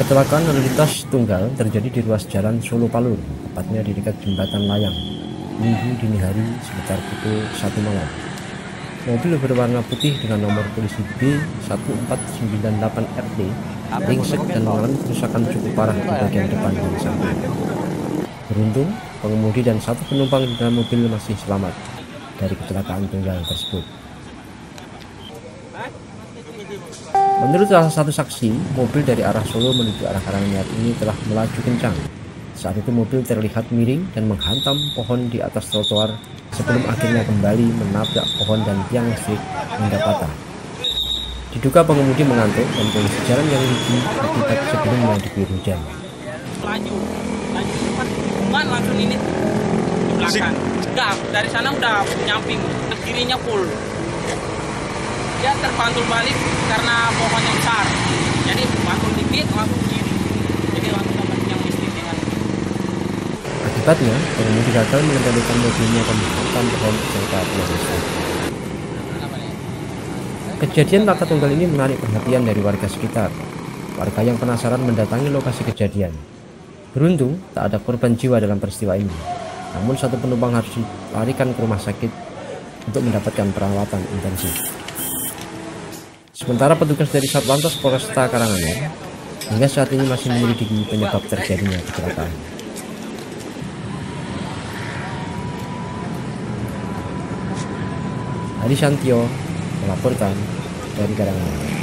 Kecelakaan lalu lintas tunggal terjadi di ruas jalan Solo Palur, tepatnya di dekat jembatan layang, Minggu dini hari sekitar pukul 1 malam. Mobil berwarna putih dengan nomor polisi B1498RT ringsek dan mengalami kerusakan cukup parah di bagian depan dan samping. Beruntung, pengemudi dan satu penumpang di dalam mobil masih selamat dari kecelakaan tunggal tersebut. Menurut salah satu saksi, mobil dari arah Solo menuju arah Karanganyar ini telah melaju kencang. Saat itu mobil terlihat miring dan menghantam pohon di atas trotoar sebelum akhirnya kembali menabrak pohon dan tiang listrik hingga patah. Diduga pengemudi mengantuk dan kondisi jalan yang licin akibat sebelumnya diguyur hujan. Laju cepat, bukan langsung ini di belakang. Enggak, dari sana udah nyamping, kirinya full. Dia terpantul balik karena pohonnya besar, jadi pantul dikit langsung kiri, jadi langsung dapat yang listrik dengan. Akibatnya, pengemudi gagal mengendalikan mobilnya dan menghantam pohon serta tiang listrik. Kejadian laka tunggal ini menarik perhatian dari warga sekitar. Warga yang penasaran mendatangi lokasi kejadian. Beruntung, tak ada korban jiwa dalam peristiwa ini. Namun satu penumpang harus dilarikan ke rumah sakit untuk mendapatkan perawatan intensif. Sementara petugas dari Satlantas Polresta Karanganyar hingga saat ini masih menyelidiki penyebab terjadinya kecelakaan. Hadi Santio melaporkan dari Karanganyar.